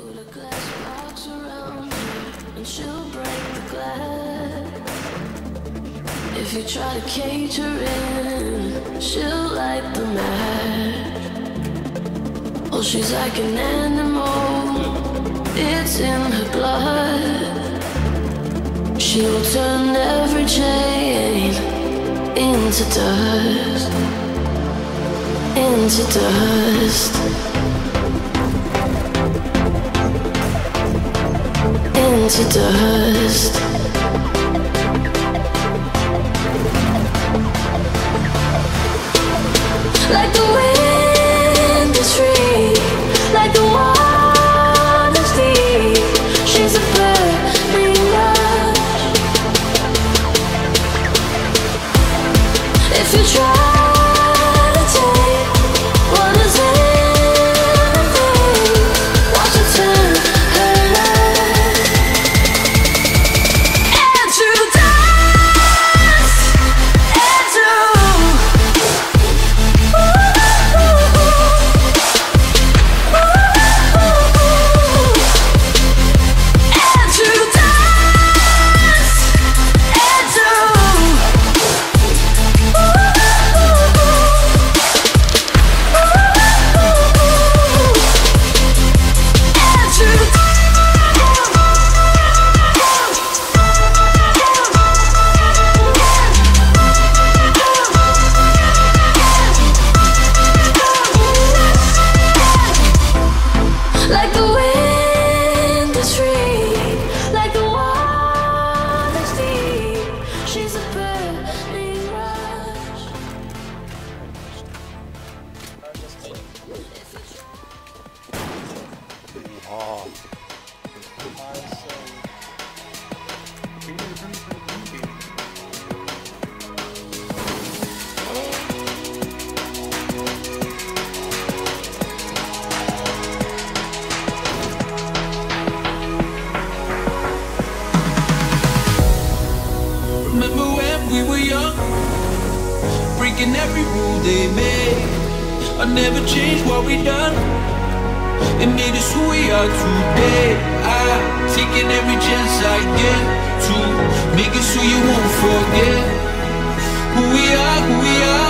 Put a glass box around her and she'll break the glass. If you try to cage her in, she'll light the match. Oh, she's like an animal, it's in her blood. She'll turn every chain into dust, into dust, into dust. Like the wind is free, like the water's deep. She's a burning rush. If you try to take what is anything, watch her turn her life into dust, into like the wind is free, like the water's deep. She's a burning rush. Remember when we were young, breaking every rule they made. I never changed what we done. It made us who we are today. I'm taking every chance I get to make it so you won't forget who we are, who we are.